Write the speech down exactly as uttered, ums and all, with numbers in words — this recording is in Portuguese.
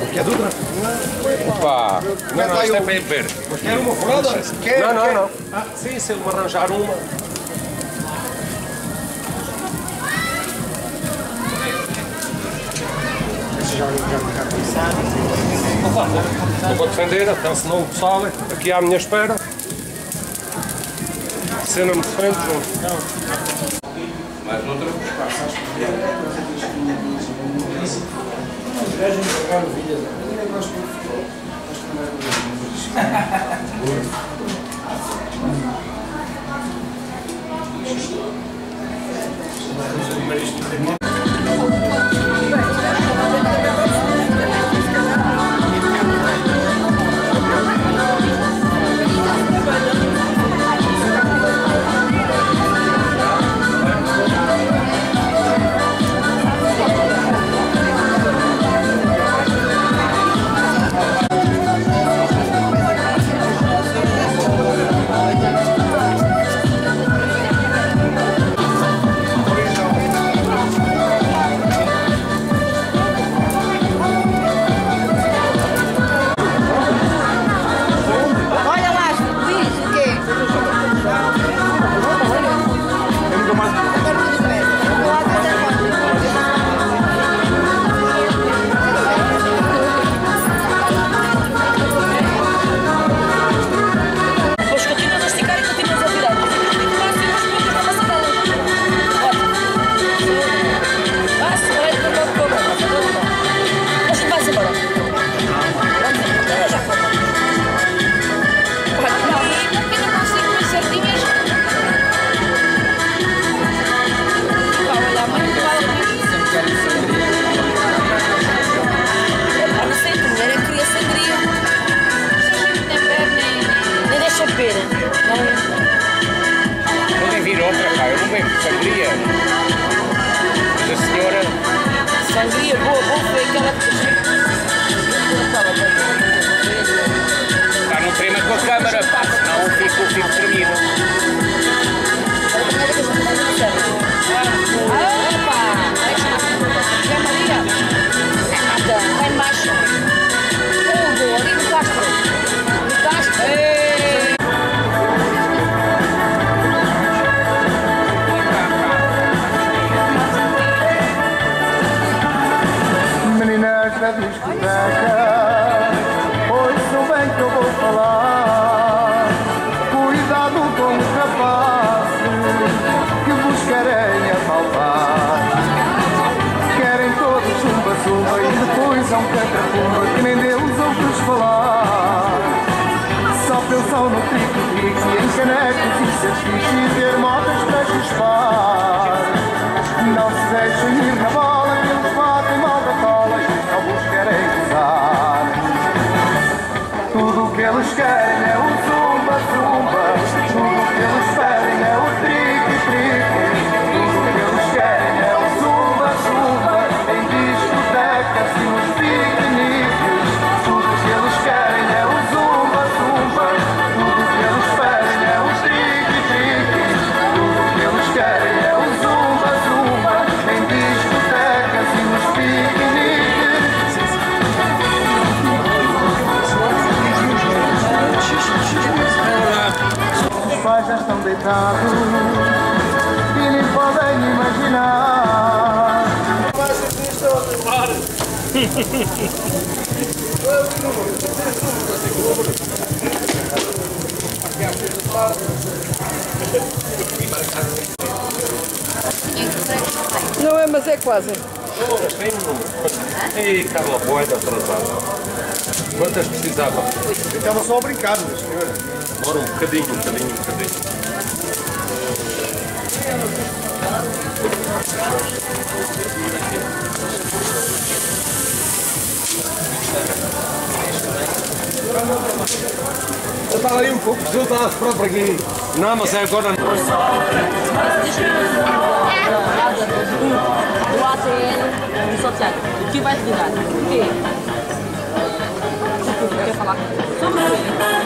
Quer Dutra? Opa! Não, não, isto é para ir ver. Quer uma furada? Quer? Não, não, não. Ah, sim, se ele me arranjar uma. Opa, não vou defender, então se não sobe, aqui à minha espera. Se não me defende, junto. Mais outra? Podem vir outra, pá, eu não bebo sangria. Mas a senhora... Sangria boa, boa, foi aquela que está, não trema com a câmara, pá, senão eu fico, fico tremido. Ah, opa! É Maria! É nada, vai embaixo. Tudo, ali no Castro. No Castro. Da discoteca, ouçam bem que eu vou falar. Cuidado com os rapazes que vos querem assaltar. Querem todos zumba-zumba e depois há um catrafumba que nem deles ouves falar. Só pensam no trico-trico, em canecos e certifiques e ter motas para chispar. Não se deixem ir na bola que eles batem mal da cola e não vos querem gozar. Tudo o que eles querem é o zumba-zumba. Tudo o que eles pedem é o trique-trique. Tudo o que eles querem é o zumba-zumba. Em discotecas e nos piqueniques. Tudo o que eles querem é o zumba-zumba. Tudo o que eles pedem é o trique-trique. Tudo o que eles querem é o zumba-zumba. Em discotecas e nos piqueniques. Os pais já estão deitados e nem podem imaginar. Não é, mas é quase. Ei, Carla Boeda atrasada. Quantas precisava? Eu estava só a brincar, mas senhora. Demora um bocadinho, um bocadinho, um bocadinho. Eu estava aí um pouco, eu estava a esperar para aqui. Não, mas é agora. Do A T N do Santiago. O que vai te dar? O quê? O que quer falar? Sobre o quê?